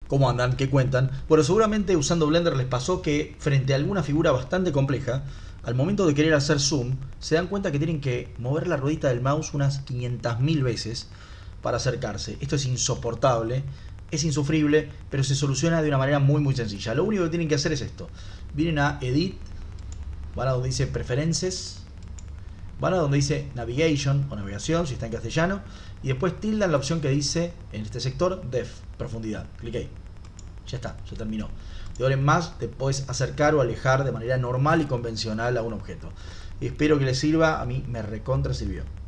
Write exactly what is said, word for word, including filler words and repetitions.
¿Cómo andan? ¿Qué cuentan? Bueno, seguramente usando Blender les pasó que frente a alguna figura bastante compleja, al momento de querer hacer zoom, se dan cuenta que tienen que mover la ruedita del mouse unas quinientas mil veces para acercarse. Esto es insoportable, es insufrible, pero se soluciona de una manera muy muy sencilla. Lo único que tienen que hacer es esto. Vienen a Edit, van a donde dice Preferences, van a donde dice Navigation o Navegación, si está en castellano, y después tildan la opción que dice en este sector Depth, profundidad. Clic ahí. Ya está, ya terminó. De ahora en más te puedes acercar o alejar de manera normal y convencional a un objeto. Espero que les sirva, a mí me recontra sirvió.